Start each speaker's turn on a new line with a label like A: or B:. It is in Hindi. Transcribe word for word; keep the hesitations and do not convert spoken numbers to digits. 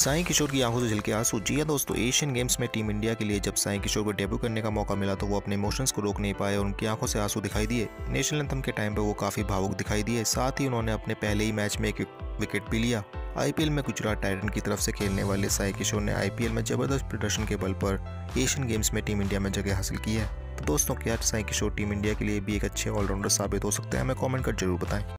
A: साई किशोर की आंखों से झलके आंसू। जी हाँ दोस्तों, एशियन गेम्स में टीम इंडिया के लिए जब साई किशोर को डेब्यू करने का मौका मिला तो वो अपने इमोशंस को रोक नहीं पाए और उनकी आंखों से आंसू दिखाई दिए। नेशनल एंथम के टाइम पे वो काफ़ी भावुक दिखाई दिए। साथ ही उन्होंने अपने पहले ही मैच में एक विकेट भी लिया। आईपीएल में गुजरात टाइटन की तरफ से खेलने वाले साई किशोर ने आईपीएल में जबरदस्त प्रदर्शन के बल पर एशियन गेम्स में टीम इंडिया में जगह हासिल की है। तो दोस्तों, क्या साई किशोर टीम इंडिया के लिए भी एक अच्छे ऑलराउंडर साबित हो सकते हैं? हमें कॉमेंट कर जरूर बताएं।